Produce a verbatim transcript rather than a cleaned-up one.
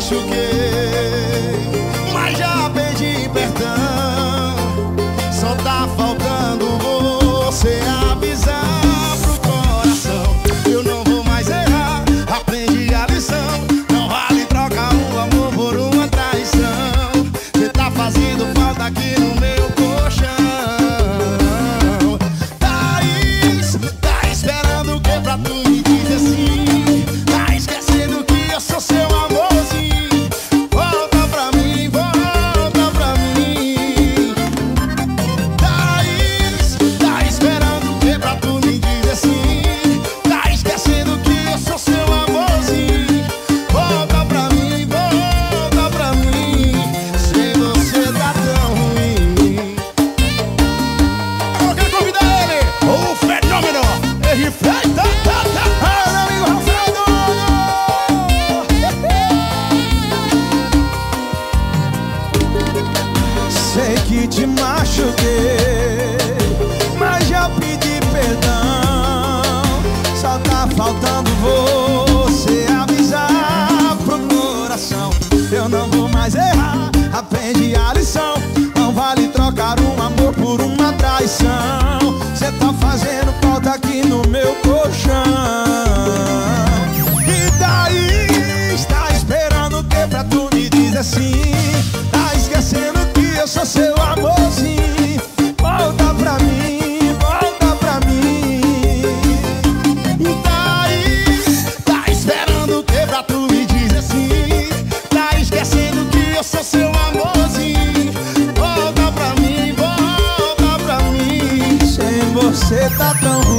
machuquei, mas já pedi perdão. Só tá faltando você avisar pro coração: eu não vou mais errar, aprendi a lição. Não vale trocar um amor por uma traição. Cê tá fazendo falta aqui no meu colchão. Thaís, tá esperando o que pra tu me dizer sim? Tá esquecendo que eu sou seu amorzinho. Volta pra mim, volta pra mim. Thaís, tá esperando o que pra tu me dizer sim? Tá esquecendo que eu sou seu amorzinho. Volta pra mim, volta pra mim. Sem você tá tão ruim. Eu quero convidar ele, o fenômeno Henri Freitas. Ah, meu amigo Alfredo. Sei que te machuquei, mas já pedi perdão. Só tá faltando você avisar pro coração: eu não vou mais errar, aprendi a lição. Não vale trocar um amor por uma traição. Cê tá fazendo falta aqui no meu colchão. E daí, está esperando o que pra tu me dizer assim? Tá esquecendo que eu sou seu amorzinho. Volta pra mim, volta pra mim. Thaís, tá esperando o que pra tu me dizer assim? Tá esquecendo que eu sou seu amorzinho. Volta pra mim, volta pra mim. Sem você tá tão